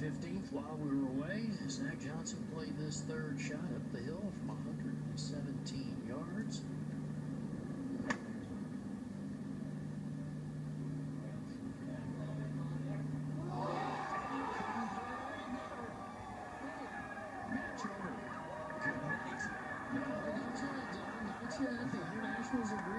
15th while we were away. Zach Johnson played this third shot up the hill from 117 yards. The Internationals agree.